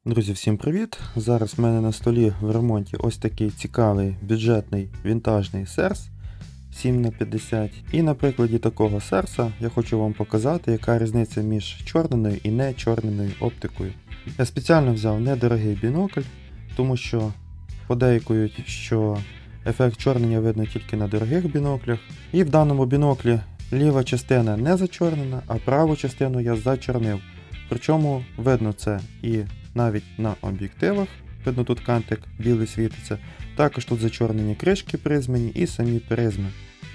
Друзі, всім привіт! Зараз в мене на столі в ремонті ось такий цікавий бюджетний вінтажний серс 7х50. І на прикладі такого серса я хочу вам показати, яка різниця між чорненою і не чорненою оптикою. Я спеціально взяв недорогий бінокль, тому що подейкують, що ефект чорнення видно тільки на дорогих біноклях. І в даному біноклі ліва частина не зачорнена, а праву частину я зачорнив. Причому видно це і навіть на об'єктивах, видно тут кантик білий світиться, також тут зачорнені кришки призмені і самі призми.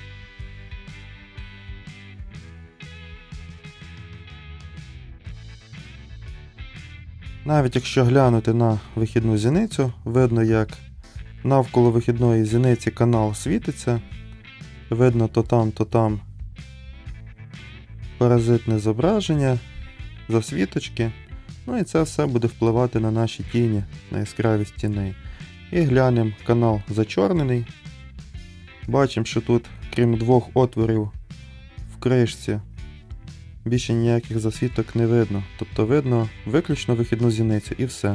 Навіть якщо глянути на вихідну зіницю, видно, як навколо вихідної зіниці канал світиться, видно то там паразитне зображення, засвіточки. Ну і це все буде впливати на наші тіні, на яскравість тіней. І глянемо, канал зачорнений. Бачимо, що тут, крім двох отворів в кришці, більше ніяких засвіток не видно. Тобто видно виключно вихідну зіницю і все.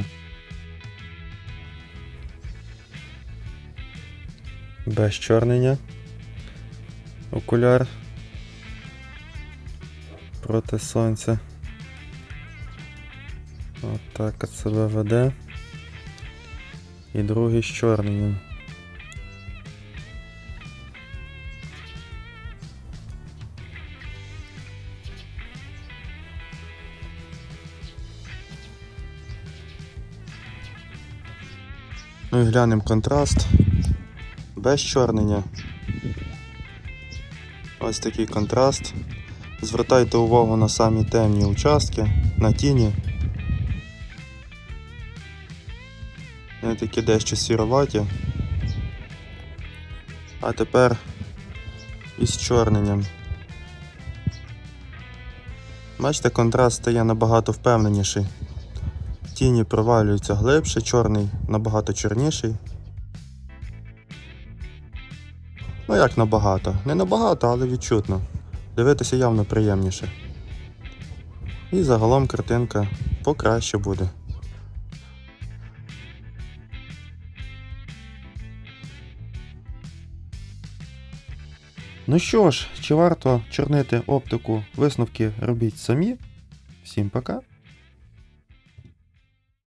Без чорнення. Окуляр проти сонця. Отак от себе веде. І другий з чорненням. Ну і глянемо контраст. Без чорнення. Ось такий контраст. Звертайте увагу на самі темні участки, на тіні. Вони такі дещо сіроваті. А тепер із чорненням. Бачите, контраст стає набагато впевненіший. Тіні провалюються глибше, чорний набагато чорніший. Ну як набагато? Не набагато, але відчутно. Дивитися явно приємніше. І загалом картинка покраще буде. Ну що ж, чи варто чорнити оптику? Висновки робіть самі. Всім пока!